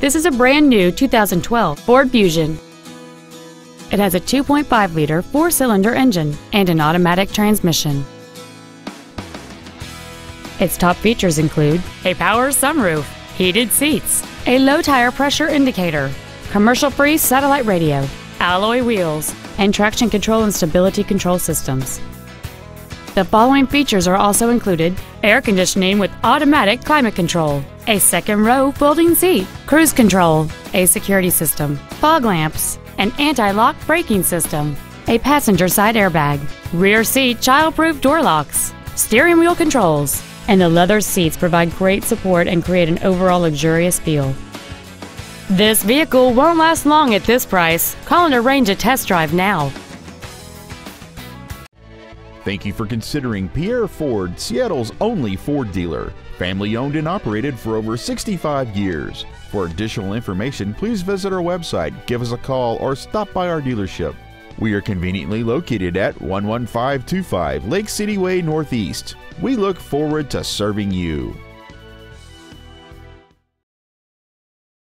This is a brand new 2012 Ford Fusion. It has a 2.5-liter four-cylinder engine and an automatic transmission. Its top features include a power sunroof, heated seats, a low tire pressure indicator, commercial-free satellite radio, alloy wheels, and traction control and stability control systems. The following features are also included: air conditioning with automatic climate control, a second-row folding seat, cruise control, a security system, fog lamps, an anti-lock braking system, a passenger side airbag, rear seat child-proof door locks, steering wheel controls, and the leather seats provide great support and create an overall luxurious feel. This vehicle won't last long at this price. Call and arrange a test drive now. Thank you for considering Pierre Ford, Seattle's only Ford dealer. Family owned and operated for over 65 years. For additional information, please visit our website, give us a call, or stop by our dealership. We are conveniently located at 11525 Lake City Way Northeast. We look forward to serving you.